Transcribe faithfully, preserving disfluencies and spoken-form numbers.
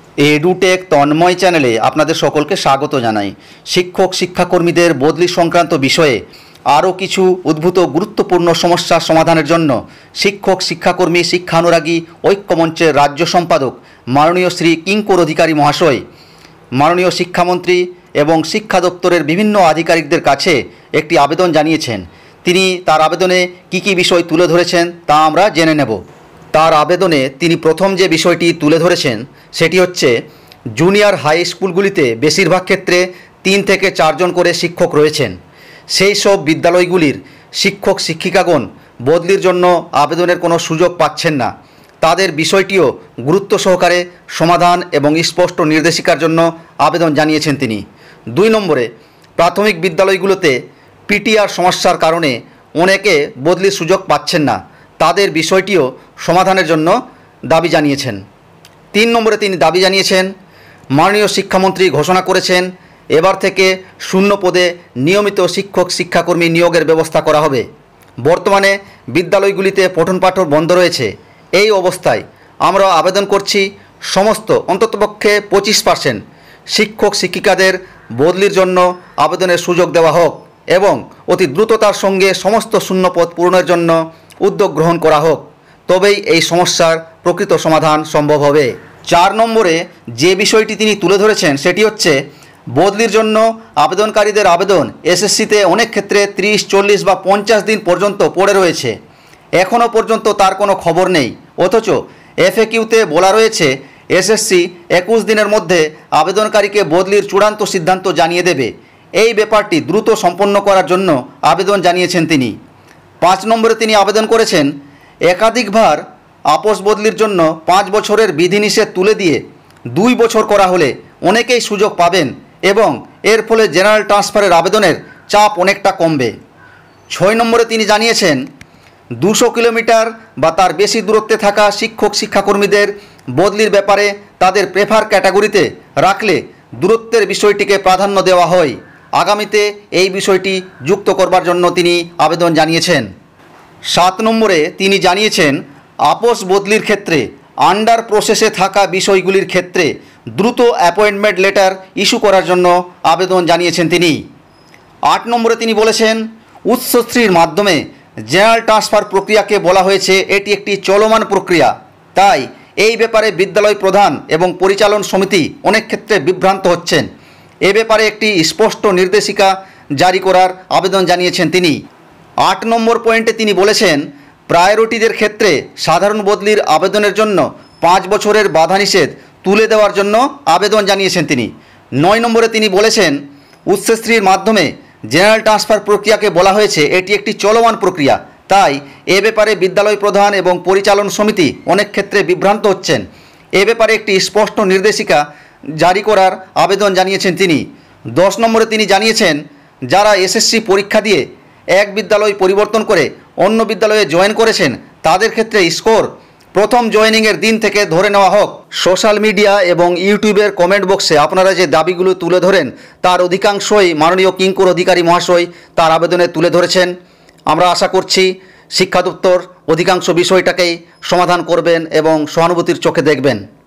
Edtech Tanmoy চ্যানেলে আপনাদের সকলকে স্বাগত জানাই। শিক্ষক শিক্ষাকর্মীদের বদলি সংক্রান্ত বিষয়ে আরও কিছু উদ্ভূত গুরুত্বপূর্ণ সমস্যার সমাধানের জন্য শিক্ষক শিক্ষাকর্মী শিক্ষানুরাগী ঐক্যমঞ্চের রাজ্য সম্পাদক মাননীয় শ্রী কিঙ্কর অধিকারী মহাশয় মাননীয় শিক্ষামন্ত্রী এবং শিক্ষা দপ্তরের বিভিন্ন আধিকারিকদের কাছে একটি আবেদন জানিয়েছেন। তিনি তার আবেদনে কী কী বিষয় তুলে ধরেছেন তা আমরা জেনে নেব। তার আবেদনে তিনি প্রথম যে বিষয়টি তুলে ধরেছেন সেটি হচ্ছে জুনিয়র হাই স্কুলগুলিতে বেশিরভাগ ক্ষেত্রে তিন থেকে চারজন করে শিক্ষক রয়েছেন। সেই সব বিদ্যালয়গুলির শিক্ষক শিক্ষিকাগণ বদলির জন্য আবেদনের কোনো সুযোগ পাচ্ছেন না। তাদের বিষয়টিও গুরুত্ব সহকারে সমাধান এবং স্পষ্ট নির্দেশিকার জন্য আবেদন জানিয়েছেন তিনি। দুই নম্বরে, প্রাথমিক বিদ্যালয়গুলোতে পিটিআর সমস্যার কারণে অনেকে বদলির সুযোগ পাচ্ছেন না। তাদের বিষয়টিও সমাধানের জন্য দাবি জানিয়েছেন। তিন নম্বরে তিনি দাবি জানিয়েছেন, মাননীয় শিক্ষামন্ত্রী ঘোষণা করেছেন এবার থেকে শূন্য পদে নিয়মিত শিক্ষক শিক্ষাকর্মী নিয়োগের ব্যবস্থা করা হবে। বর্তমানে বিদ্যালয়গুলিতে পঠন পাঠন বন্ধ রয়েছে। এই অবস্থায় আমরা আবেদন করছি সমস্ত অন্ততপক্ষে পঁচিশ পার্সেন্ট শিক্ষক শিক্ষিকাদের বদলির জন্য আবেদনের সুযোগ দেওয়া হোক এবং অতি দ্রুততার সঙ্গে সমস্ত শূন্যপদ পূরণের জন্য উদ্যোগ গ্রহণ করা হোক, তবেই এই সমস্যার প্রকৃত সমাধান সম্ভব হবে। চার নম্বরে যে বিষয়টি তিনি তুলে ধরেছেন সেটি হচ্ছে বদলির জন্য আবেদনকারীদের আবেদন এসএসসিতে অনেক ক্ষেত্রে ত্রিশ চল্লিশ বা পঞ্চাশ দিন পর্যন্ত পড়ে রয়েছে। এখনও পর্যন্ত তার কোনো খবর নেই, অথচ এফএকিউতে বলা রয়েছে এসএসসি একুশ দিনের মধ্যে আবেদনকারীকে বদলির চূড়ান্ত সিদ্ধান্ত জানিয়ে দেবে। এই ব্যাপারটি দ্রুত সম্পন্ন করার জন্য আবেদন জানিয়েছেন তিনি। পাঁচ নম্বরে তিনি আবেদন করেছেন একাধিকবার আপোষ বদলির জন্য পাঁচ বছরের বিধিনিষেধ তুলে দিয়ে দুই বছর করা হলে অনেকেই সুযোগ পাবেন এবং এর ফলে জেনারেল ট্রান্সফারের আবেদনের চাপ অনেকটা কমবে। ছয় নম্বরে তিনি জানিয়েছেন দুশো কিলোমিটার বা তার বেশি দূরত্বে থাকা শিক্ষক শিক্ষাকর্মীদের বদলির ব্যাপারে তাদের প্রেফার ক্যাটাগরিতে রাখলে দূরত্বের বিষয়টিকে প্রাধান্য দেওয়া হয়। আগামীতে এই বিষয়টি যুক্ত করবার জন্য তিনি আবেদন জানিয়েছেন। সাত নম্বরে তিনি জানিয়েছেন আপোষ বদলির ক্ষেত্রে আন্ডার প্রসেসে থাকা বিষয়গুলির ক্ষেত্রে দ্রুত অ্যাপয়েন্টমেন্ট লেটার ইস্যু করার জন্য আবেদন জানিয়েছেন তিনি। আট নম্বরে তিনি বলেছেন উচ্চশ্রীর মাধ্যমে জেনারেল ট্রান্সফার প্রক্রিয়াকে বলা হয়েছে এটি একটি চলমান প্রক্রিয়া, তাই এই ব্যাপারে বিদ্যালয় প্রধান এবং পরিচালন সমিতি অনেক ক্ষেত্রে বিভ্রান্ত হচ্ছেন। এ ব্যাপারে একটি স্পষ্ট নির্দেশিকা জারি করার আবেদন জানিয়েছেন তিনি। আট নম্বর পয়েন্টে তিনি বলেছেন প্রায়োরিটিদের ক্ষেত্রে সাধারণ বদলির আবেদনের জন্য পাঁচ বছরের বাধানিষেধ তুলে দেওয়ার জন্য আবেদন জানিয়েছেন তিনি। নয় নম্বরে তিনি বলেছেন উচ্চশ্রীর মাধ্যমে জেনারেল ট্রান্সফার প্রক্রিয়াকে বলা হয়েছে এটি একটি চলমান প্রক্রিয়া, তাই এ ব্যাপারে বিদ্যালয় প্রধান এবং পরিচালন সমিতি অনেক ক্ষেত্রে বিভ্রান্ত হচ্ছেন। এ ব্যাপারে একটি স্পষ্ট নির্দেশিকা জারি করার আবেদন জানিয়েছেন তিনি। দশ নম্বরে তিনি জানিয়েছেন যারা এসএসসি পরীক্ষা দিয়ে এক বিদ্যালয় পরিবর্তন করে অন্য বিদ্যালয়ে জয়েন করেছেন তাদের ক্ষেত্রে স্কোর প্রথম জয়েনিংয়ের দিন থেকে ধরে নেওয়া হোক। সোশ্যাল মিডিয়া এবং ইউটিউবের কমেন্ট বক্সে আপনারা যে দাবিগুলো তুলে ধরেন তার অধিকাংশই মাননীয় কিঙ্কর অধিকারী মহাশয় তার আবেদনে তুলে ধরেছেন। আমরা আশা করছি শিক্ষা দপ্তর অধিকাংশ বিষয়টাকেই সমাধান করবেন এবং সহানুভূতির চোখে দেখবেন।